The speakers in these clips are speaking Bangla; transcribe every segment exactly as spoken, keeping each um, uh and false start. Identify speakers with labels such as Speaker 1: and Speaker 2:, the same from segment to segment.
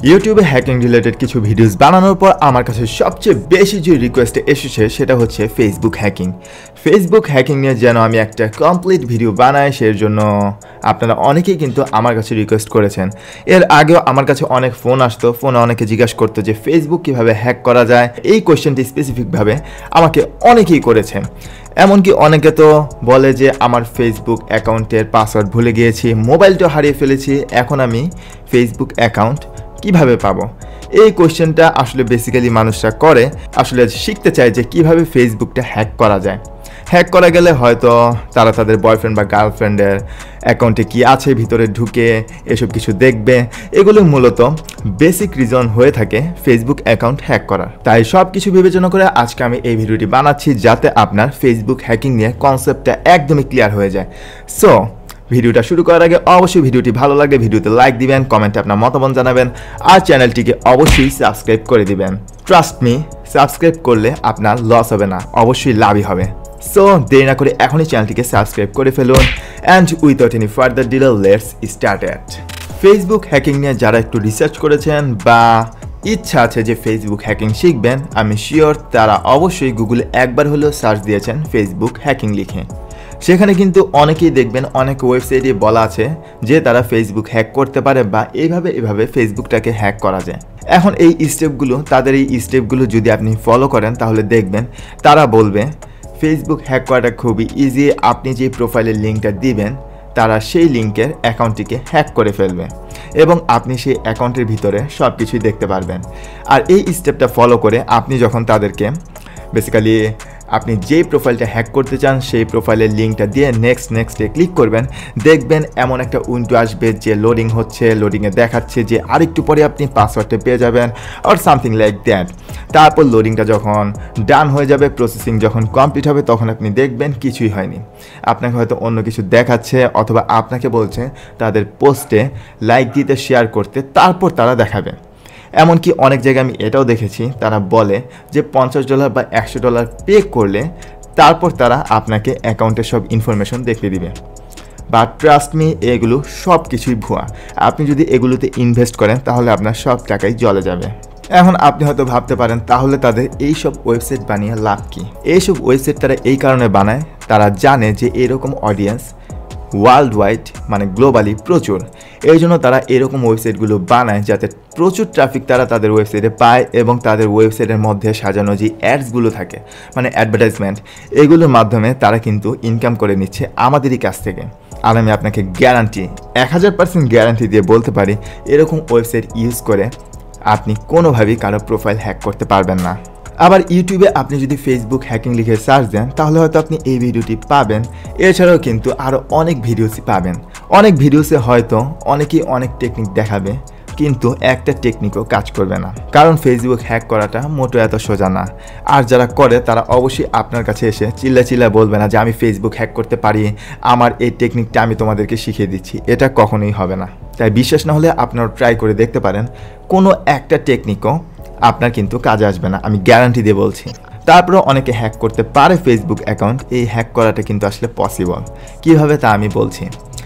Speaker 1: ইউটিউবে হ্যাকিং রিলেটেড কিছু ভিডিওস বানানোর পর আমার কাছে সবচেয়ে বেশি যে রিকোয়েস্ট এসেছে সেটা হচ্ছে ফেসবুক হ্যাকিং ফেসবুক হ্যাকিং নিয়ে যেন আমি একটা কমপ্লিট ভিডিও বানাই সেই জন্য আপনারা অনেকেই কিন্তু আমার কাছে রিকোয়েস্ট করেছেন। এর আগেও আমার কাছে অনেক ফোন আসতো, ফোনে অনেকে জিজ্ঞাসা করতো যে ফেসবুক কীভাবে হ্যাক করা যায়। এই কোয়েশ্চেনটি স্পেসিফিকভাবে আমাকে অনেকেই করেছেন। এমনকি অনেকে তো বলে যে আমার ফেসবুক অ্যাকাউন্টের পাসওয়ার্ড ভুলে গিয়েছি, মোবাইলটাও হারিয়ে ফেলেছি, এখন আমি ফেসবুক অ্যাকাউন্ট কিভাবে পাবো। এই কোশ্চেনটা আসলে বেসিক্যালি মানুষরা করে, আসলে শিখতে চায় যে কিভাবে ফেসবুকটা হ্যাক করা যায়। হ্যাক করা গেলে হয়তো তারা তাদের বয়ফ্রেন্ড বা গার্লফ্রেন্ডের অ্যাকাউন্টে কি আছে ভিতরে ঢুকে এসব কিছু দেখবে। এগুলো মূলত বেসিক রিজন হয়ে থাকে ফেসবুক অ্যাকাউন্ট হ্যাক করার। তাই সব কিছু বিবেচনা করে আজকে আমি এই ভিডিওটি বানাচ্ছি যাতে আপনার ফেসবুক হ্যাকিং নিয়ে কনসেপ্টটা একদমই ক্লিয়ার হয়ে যায়। সো ভিডিওটা শুরু করার আগে অবশ্যই ভিডিওটি ভালো লাগলে ভিডিওতে লাইক দিবেন, কমেন্টে আপনার মতামত জানাবেন আর চ্যানেলটিকে অবশ্যই সাবস্ক্রাইব করে দিবেন। ট্রাস্ট মি, সাবস্ক্রাইব করলে আপনার লস হবে না, অবশ্যই লাভই হবে। সো দেরি না করে এখনই চ্যানেলটিকে সাবস্ক্রাইব করে ফেলুন and without any further delay let's start it. Facebook hacking নিয়ে যারা একটু রিসার্চ করেছেন বা ইচ্ছা আছে যে ফেসবুক হ্যাকিং শিখবেন, আমি শিওর তারা অবশ্যই গুগলে একবার হলেও সার্চ দিয়েছেন ফেসবুক হ্যাকিং লিখে। সেখানে কিন্তু অনেকেই দেখবেন অনেক ওয়েবসাইটে বলা আছে যে তারা ফেসবুক হ্যাক করতে পারে বা এইভাবে এভাবে ফেসবুকটাকে হ্যাক করা যায়। এখন এই স্টেপগুলো, তাদের এই স্টেপগুলো যদি আপনি ফলো করেন তাহলে দেখবেন তারা বলবে ফেসবুক হ্যাক করাটা খুবই ইজি। আপনি যে প্রোফাইলের লিঙ্কটা দিবেন তারা সেই লিঙ্কের অ্যাকাউন্টটিকে হ্যাক করে ফেলবে এবং আপনি সেই অ্যাকাউন্টের ভিতরে সব কিছুই দেখতে পারবেন। আর এই স্টেপটা ফলো করে আপনি যখন তাদেরকে বেসিক্যালি আপনি যেই প্রোফাইলটা হ্যাক করতে চান সেই প্রোফাইলের লিঙ্কটা দিয়ে নেক্সট নেক্সটে ক্লিক করবেন, দেখবেন এমন একটা উইন্ডো আসবে যে লোডিং হচ্ছে, লোডিংয়ে দেখাচ্ছে যে আরেকটু পরে আপনি পাসওয়ার্ডটা পেয়ে যাবেন অর সামথিং লাইক দ্যাট। তারপর লোডিংটা যখন ডান হয়ে যাবে, প্রসেসিং যখন কমপ্লিট হবে তখন আপনি দেখবেন কিছুই হয়নি। আপনাকে হয়তো অন্য কিছু দেখাচ্ছে অথবা আপনাকে বলছে তাদের পোস্টে লাইক দিতে, শেয়ার করতে, তারপর তারা দেখাবে। এমনকি অনেক জায়গায় আমি এটাও দেখেছি তারা বলে যে পঞ্চাশ ডলার বা একশো ডলার পে করলে তারপর তারা আপনাকে অ্যাকাউন্টের সব ইনফরমেশন দেখিয়ে দিবে। বা ট্রাস্ট মি, এগুলো সব কিছুই ভুয়া। আপনি যদি এগুলোতে ইনভেস্ট করেন তাহলে আপনার সব টাকাই জলে যাবে। এখন আপনি হয়তো ভাবতে পারেন তাহলে তাদের এইসব ওয়েবসাইট বানিয়ে লাভ কী? এইসব ওয়েবসাইট তারা এই কারণে বানায়, তারা জানে যে এরকম অডিয়েন্স ওয়ার্ল্ড ওয়াইড মানে গ্লোবালি প্রচুর। এই জন্য তারা এরকম ওয়েবসাইটগুলো বানায় যাতে প্রচুর ট্রাফিক তারা তাদের ওয়েবসাইটে পায় এবং তাদের ওয়েবসাইটের মধ্যে সাজানো যে অ্যাডসগুলো থাকে মানে অ্যাডভার্টাইজমেন্ট, এগুলোর মাধ্যমে তারা কিন্তু ইনকাম করে নিচ্ছে আমাদেরই কাছ থেকে। আর আমি আপনাকে গ্যারান্টি, এক হাজার পার্সেন্ট গ্যারান্টি দিয়ে বলতে পারি এরকম ওয়েবসাইট ইউজ করে আপনি কোনোভাবেই কারো প্রোফাইল হ্যাক করতে পারবেন না। আবার ইউটিউবে আপনি যদি ফেসবুক হ্যাকিং লিখে সার্চ দেন তাহলে হয়তো আপনি এই ভিডিওটি পাবেন। এছাড়াও কিন্তু আরও অনেক ভিডিওসই পাবেন। অনেক ভিডিওসে হয়তো অনেকেই অনেক টেকনিক দেখাবে কিন্তু একটা টেকনিকও কাজ করবে না, কারণ ফেসবুক হ্যাক করাটা মোটো এত সোজা না। আর যারা করে তারা অবশ্যই আপনার কাছে এসে চিল্লা চিল্লা বলবে না যে আমি ফেসবুক হ্যাক করতে পারি, আমার এই টেকনিকটা আমি তোমাদেরকে শিখিয়ে দিচ্ছি। এটা কখনোই হবে না। তাই বিশ্বাস না হলে আপনারা ট্রাই করে দেখতে পারেন, কোনো একটা টেকনিকও আপনার কিন্তু কাজে আসবে না, আমি গ্যারান্টি দিয়ে বলছি। তারপরেও অনেকে হ্যাক করতে পারে ফেসবুক অ্যাকাউন্ট। এই হ্যাক করাটা কিন্তু আসলে পসিবল। কীভাবে তা আমি বলছি।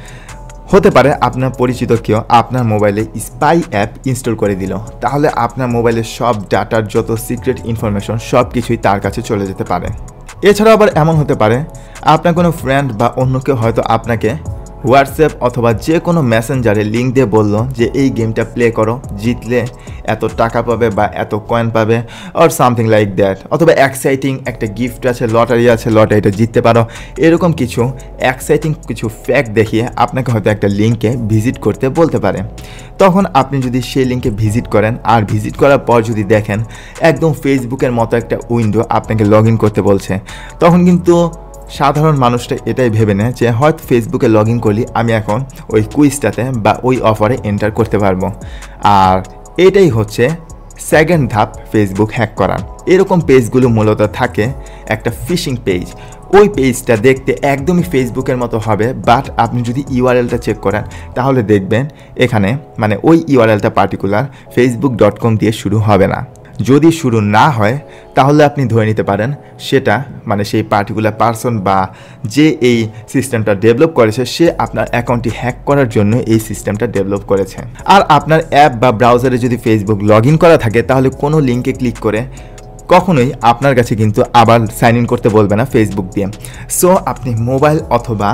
Speaker 1: হতে পারে আপনার পরিচিত কেউ আপনার মোবাইলে স্পাই অ্যাপ ইনস্টল করে দিল, তাহলে আপনার মোবাইলের সব ডাটার যত সিক্রেট ইনফরমেশন সব কিছুই তার কাছে চলে যেতে পারে। এছাড়াও আবার এমন হতে পারে আপনার কোনো ফ্রেন্ড বা অন্য কেউ হয়তো আপনাকে হোয়াটসঅ্যাপ অথবা যে কোনো মেসেঞ্জারে লিঙ্ক দিয়ে বললো যে এই গেমটা প্লে করো, জিতলে এত টাকা পাবে বা এত কয়েন পাবে অর সামথিং লাইক দ্যাট, অথবা এক্সাইটিং একটা গিফট আছে, লটারি আছে, লটারিটা জিততে পারো। এরকম কিছু এক্সাইটিং কিছু ফ্যাক্ট দেখিয়ে আপনাকে হয়তো একটা লিঙ্কে ভিজিট করতে বলতে পারে। তখন আপনি যদি সেই লিঙ্কে ভিজিট করেন আর ভিজিট করার পর যদি দেখেন একদম ফেসবুকের মতো একটা উইন্ডো আপনাকে লগ ইন করতে বলছে, তখন কিন্তু সাধারণ মানুষটা এটাই ভেবে নেয় যে হয়তো ফেসবুকে লগ ইন করলে আমি এখন ওই কুইজটাতে বা ওই অফারে এন্টার করতে পারবো। আর এটাই হচ্ছে সেকেন্ড ধাপ ফেসবুক হ্যাক করার। এরকম পেজগুলো মূলত থাকে একটা ফিশিং পেজ। ওই পেজটা দেখতে একদমই ফেসবুকের মতো হবে, বাট আপনি যদি ইউআরএলটা চেক করেন তাহলে দেখবেন এখানে মানে ওই ইউআরএলটা পার্টিকুলার ফেসবুক ডট কম দিয়ে শুরু হবে না। যদি শুরু না হয় তাহলে আপনি ধরে নিতে পারেন সেটা মানে সেই পার্টিকুলার পারসন বা যে এই সিস্টেমটা ডেভেলপ করেছে সে আপনার অ্যাকাউন্টটি হ্যাক করার জন্য এই সিস্টেমটা ডেভেলপ করেছে। আর আপনার অ্যাপ বা ব্রাউজারে যদি ফেসবুক লগ ইন করা থাকে তাহলে কোনো লিঙ্কে ক্লিক করে কখনোই আপনার কাছে কিন্তু আবার সাইন ইন করতে বলবে না ফেসবুক দিয়ে। সো আপনি মোবাইল অথবা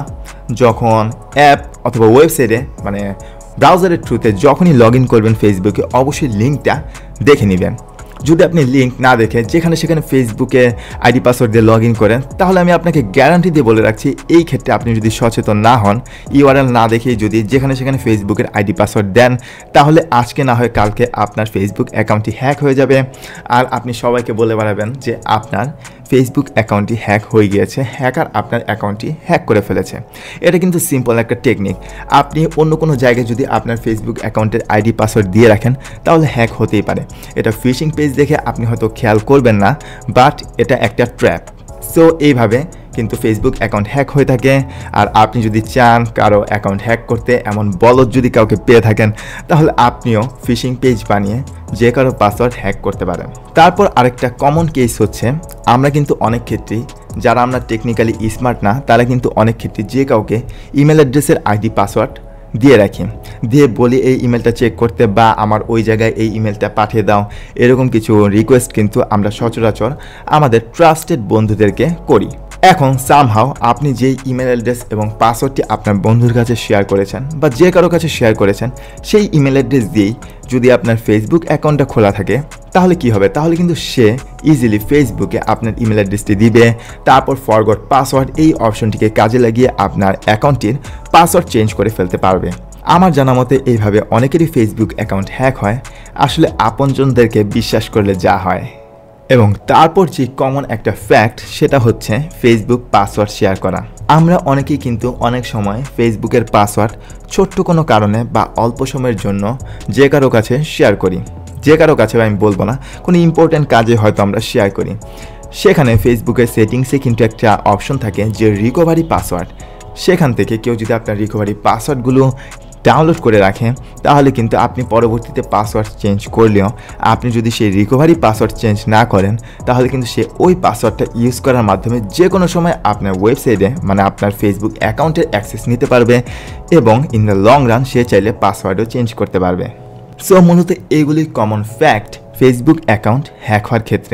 Speaker 1: যখন অ্যাপ অথবা ওয়েবসাইটে মানে ব্রাউজারের থ্রুতে যখনই লগ ইন করবেন ফেসবুকে অবশ্যই লিঙ্কটা দেখে নেবেন। যদি আপনি লিঙ্ক না দেখে যেখানে সেখানে ফেসবুকে আইডি পাসওয়ার্ড দিয়ে লগ ইন করেন তাহলে আমি আপনাকে গ্যারান্টি দিয়ে বলে রাখছি এই ক্ষেত্রে আপনি যদি সচেতন না হন, ইউআরএল না দেখেই যদি যেখানে সেখানে ফেসবুকের আইডি পাসওয়ার্ড দেন তাহলে আজকে না হয় কালকে আপনার ফেসবুক অ্যাকাউন্টটি হ্যাক হয়ে যাবে আর আপনি সবাইকে বলে বেড়াবেন যে আপনার ফেসবুক অ্যাকাউন্টটি হ্যাক হয়ে গিয়েছে, হ্যাকার আপনার অ্যাকাউন্টটি হ্যাক করে ফেলেছে। এটা কিন্তু সিম্পল একটা টেকনিক। আপনি অন্য কোনো জায়গায় যদি আপনার ফেসবুক অ্যাকাউন্টের আইডি পাসওয়ার্ড দিয়ে রাখেন তাহলে হ্যাক হতেই পারে। এটা ফিশিং পেজ দেখে আপনি হয়তো খেয়াল করবেন না, বাট এটা একটা ট্র্যাপ। সো এইভাবে কিন্তু ফেসবুক অ্যাকাউন্ট হ্যাক হয়ে থাকে। আর আপনি যদি চান কারো অ্যাকাউন্ট হ্যাক করতে, এমন বলদ যদি কাউকে পেয়ে থাকেন তাহলে আপনিও ফিশিং পেজ বানিয়ে যে কারো পাসওয়ার্ড হ্যাক করতে পারেন। তারপর আরেকটা কমন কেস হচ্ছে আমরা কিন্তু অনেক ক্ষেত্রেই যারা আমরা টেকনিক্যালি স্মার্ট না তারা কিন্তু অনেক ক্ষেত্রে যে কাউকে ইমেল অ্যাড্রেসের আইডি পাসওয়ার্ড দিয়ে রাখি, দিয়ে বলি এই ইমেলটা চেক করতে বা আমার ওই জায়গায় এই ইমেলটা পাঠিয়ে দাও, এরকম কিছু রিকোয়েস্ট কিন্তু আমরা সচরাচর আমাদের ট্রাস্টেড বন্ধুদেরকে করি। এখন সামহাও আপনি যেই ইমেল অ্যাড্রেস এবং পাসওয়ার্ডটি আপনার বন্ধুর কাছে শেয়ার করেছেন বা যে কারো কাছে শেয়ার করেছেন সেই ইমেল অ্যাড্রেস দিয়েই যদি আপনার ফেসবুক অ্যাকাউন্টটা খোলা থাকে তাহলে কি হবে, তাহলে কিন্তু সে ইজিলি ফেসবুকে আপনার ইমেল অ্যাড্রেসটি দিবে, তারপর ফরগট পাসওয়ার্ড এই অপশনটিকে কাজে লাগিয়ে আপনার অ্যাকাউন্টটির পাসওয়ার্ড চেঞ্জ করে ফেলতে পারবে। আমার জানা মতে এইভাবে অনেকেরই ফেসবুক অ্যাকাউন্ট হ্যাক হয়, আসলে আপনজনদেরকে বিশ্বাস করলে যা হয়। এবং তারপর যে কমন একটা ফ্যাক্ট সেটা হচ্ছে ফেসবুক পাসওয়ার্ড শেয়ার করা। আমরা অনেকেই কিন্তু অনেক সময় ফেসবুকের পাসওয়ার্ড ছোট্ট কোনো কারণে বা অল্প সময়ের জন্য যে কারো কাছে শেয়ার করি, যে কারো কাছে আমি বলবো না, কোনো ইম্পর্ট্যান্ট কাজে হয়তো আমরা শেয়ার করি। সেখানে ফেসবুকের সেটিংসে কিন্তু একটা অপশন থাকে যে রিকভারি পাসওয়ার্ড। সেখান থেকে কেউ যদি আপনার রিকভারি পাসওয়ার্ডগুলো ডাউনলোড করে রাখে তাহলে কিন্তু আপনি পরবর্তীতে পাসওয়ার্ড চেঞ্জ করলেও আপনি যদি সেই রিকভারি পাসওয়ার্ড চেঞ্জ না করেন তাহলে কিন্তু সে ওই পাসওয়ার্ডটা ইউজ করার মাধ্যমে যে কোনো সময় আপনার ওয়েবসাইটে মানে আপনার ফেসবুক অ্যাকাউন্টের অ্যাক্সেস নিতে পারবে এবং ইন দ্য লং রান সে চাইলে পাসওয়ার্ডও চেঞ্জ করতে পারবে। সো মূলত এইগুলি common fact Facebook account hack হওয়ার ক্ষেত্রে।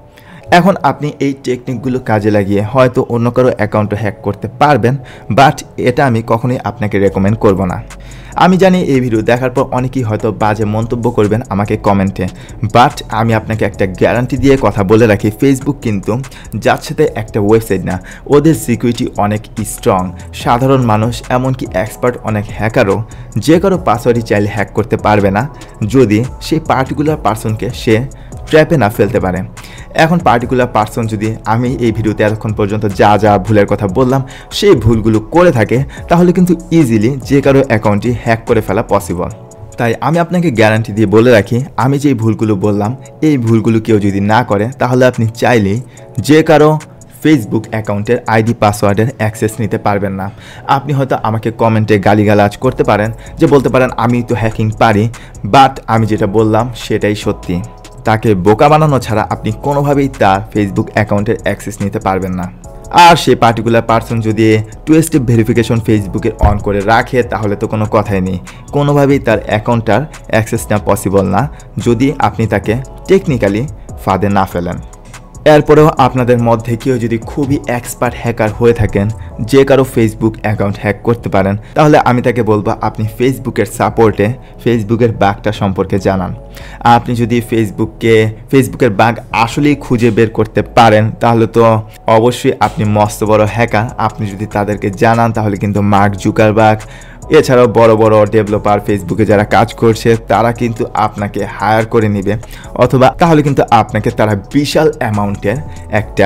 Speaker 1: এখন আপনি এই টেকনিকগুলো কাজে লাগিয়ে হয়তো অন্য কারো অ্যাকাউন্টও হ্যাক করতে পারবেন, বাট এটা আমি কখনোই আপনাকে রেকমেন্ড করব না। আমি জানি এই ভিডিও দেখার পর অনেকেই হয়তো বাজে মন্তব্য করবেন আমাকে কমেন্টে, বাট আমি আপনাকে একটা গ্যারান্টি দিয়ে কথা বলে রাখি, ফেসবুক কিন্তু যার সাথে একটা ওয়েবসাইট না, ওদের সিকিউরিটি অনেক স্ট্রং। সাধারণ মানুষ এমনকি এক্সপার্ট অনেক হ্যাকারও যে কারো পাসওয়ার্ডই চাইলে হ্যাক করতে পারবে না যদি সেই পার্টিকুলার পার্সনকে সে ট্র্যাপে না ফেলতে পারে। এখন পার্টিকুলার পার্সন যদি আমি এই ভিডিওতে এতক্ষণ পর্যন্ত যা যা ভুলের কথা বললাম সেই ভুলগুলো করে থাকে তাহলে কিন্তু ইজিলি যে কারো অ্যাকাউন্টটি হ্যাক করে ফেলা পসিবল। তাই আমি আপনাকে গ্যারান্টি দিয়ে বলে রাখি, আমি যেই ভুলগুলো বললাম এই ভুলগুলো কেউ যদি না করে তাহলে আপনি চাইলেই যে কারো ফেসবুক অ্যাকাউন্টের আইডি পাসওয়ার্ডের অ্যাক্সেস নিতে পারবেন না। আপনি হয়তো আমাকে কমেন্টে গালিগালাজ করতে পারেন, যে বলতে পারেন আমি তো হ্যাকিং পারি, বাট আমি যেটা বললাম সেটাই সত্যি। তাকে বোকা বানানো ছাড়া আপনি কোনোভাবেই তার ফেসবুক অ্যাকাউন্টের অ্যাক্সেস নিতে পারবেন না। আর সেই পার্টিকুলার পার্সন যদি টু স্টেপ ভেরিফিকেশন ফেসবুকে অন করে রাখে তাহলে তো কোনো কথাই নেই, কোনোভাবেই তার অ্যাকাউন্টটার অ্যাক্সেস নেওয়া পসিবল না যদি আপনি তাকে টেকনিক্যালি ফাঁদে না ফেলেন। এরপরেও আপনাদের মধ্যে কেউ যদি খুবই এক্সপার্ট হ্যাকার হয়ে থাকেন যে কারো ফেসবুক অ্যাকাউন্ট হ্যাক করতে পারেন তাহলে আমি তাকে বলবো আপনি ফেসবুকের সাপোর্টে ফেসবুকের বাগটা সম্পর্কে জানান। আপনি যদি ফেসবুককে ফেসবুকের বাগ আসলেই খুঁজে বের করতে পারেন তাহলে তো অবশ্যই আপনি মস্ত বড় হ্যাকার। আপনি যদি তাদেরকে জানান তাহলে কিন্তু মার্ক জুকারবার্গ এছাড়াও বড় বড় ডেভেলপার ফেসবুকে যারা কাজ করছে তারা কিন্তু আপনাকে হায়ার করে নেবে, অথবা তাহলে কিন্তু আপনাকে তারা বিশাল অ্যামাউন্টের একটা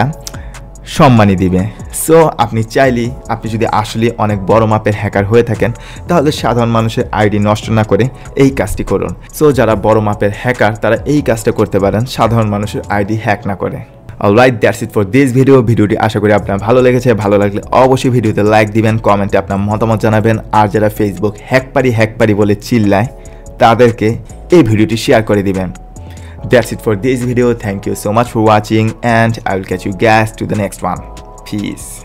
Speaker 1: সম্মানী দিবে। সো আপনি চাইলেই আপনি যদি আসলে অনেক বড় মাপের হ্যাকার হয়ে থাকেন তাহলে সাধারণ মানুষের আইডি নষ্ট না করে এই কাজটি করুন। সো যারা বড় মাপের হ্যাকার তারা এই কাজটা করতে পারেন সাধারণ মানুষের আইডি হ্যাক না করে। Alright, that's it for this video. ভিডিওটি আশা করি আপনার ভালো লেগেছে। ভালো লাগলে অবশ্যই ভিডিওতে লাইক দিবেন, কমেন্টে আপনার মতামত জানাবেন। আর যারা ফেসবুক হ্যাক পারি হ্যাক পারি বলে চিল্লায় তাদেরকে এই ভিডিওটি শেয়ার করে দিবেন। That's it for this video. Thank you so much for watching, and I will catch you guys to the next one. Peace.